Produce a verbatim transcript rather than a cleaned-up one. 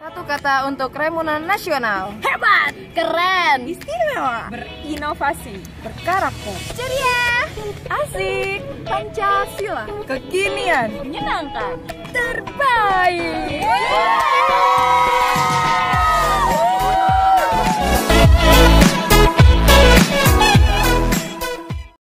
Satu kata untuk Raimuna Nasional. Hebat, keren, Istimewa. berinovasi, Berkarakter. ceria, Asik. Pancasila, Kekinian. menyenangkan, Terbaik.